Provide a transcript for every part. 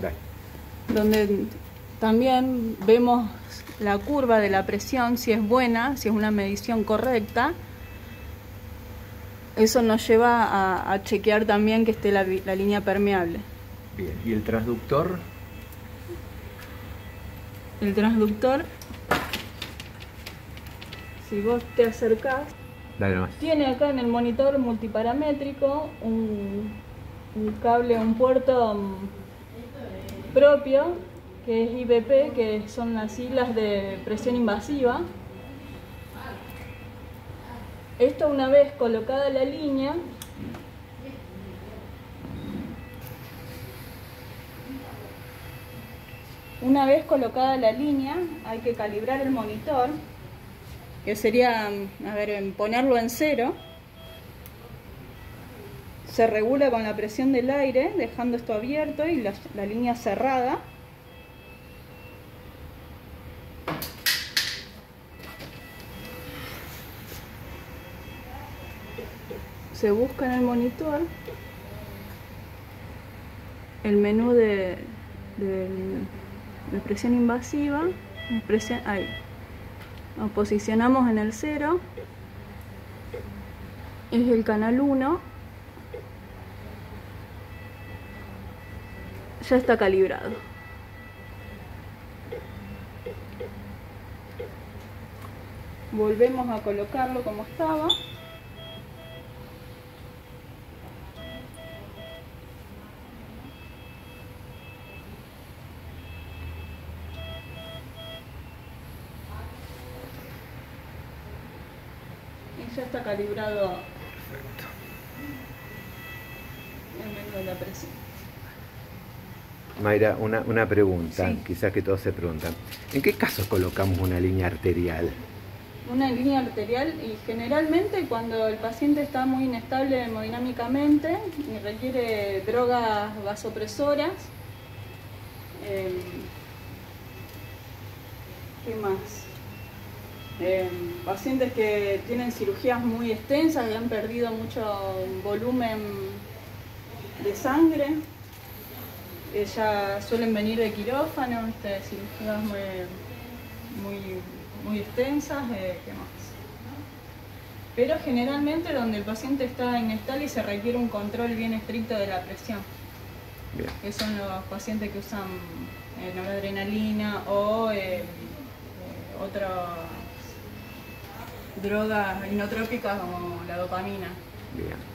Dale. donde también vemos la curva de la presión, si es buena, si es una medición correcta. Eso nos lleva a chequear también que esté la línea permeable. Bien, ¿y el transductor? El transductor, si vos te acercás, Dale nomás. tiene acá en el monitor multiparamétrico un cable, un puerto propio, que es IBP, que son las siglas de presión invasiva. Esto, una vez colocada la línea, hay que calibrar el monitor, que sería, ponerlo en 0. Se regula con la presión del aire, dejando esto abierto y la línea cerrada. Se busca en el monitor el menú de presión invasiva, ahí. Nos posicionamos en el 0, es el canal 1, ya está calibrado. Volvemos a colocarlo como estaba. Y ya está calibrado. Perfecto. El menú de la presión. Mayra, una pregunta, Sí. quizás que todos se preguntan. ¿En qué casos colocamos una línea arterial? Una línea arterial, y generalmente cuando el paciente está muy inestable hemodinámicamente y requiere drogas vasopresoras. ¿Qué más? Pacientes que tienen cirugías muy extensas y han perdido mucho volumen de sangre. Ya suelen venir de quirófano, cirugías muy extensas, ¿qué más? Pero generalmente donde el paciente está inestable y se requiere un control bien estricto de la presión. Bien. Que son los pacientes que usan noradrenalina o otras drogas inotrópicas como la dopamina. Bien.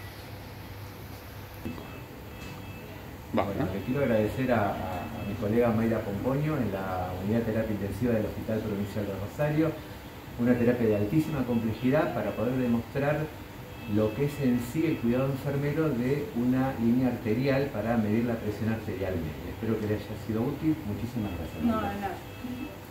Bueno, le quiero agradecer a mi colega Mayra Pomponio en la unidad de terapia intensiva del Hospital Provincial de Rosario, una terapia de altísima complejidad para poder demostrar lo que es en sí el cuidado enfermero de una línea arterial para medir la presión arterial media. Espero que le haya sido útil. Muchísimas gracias. No, de nada.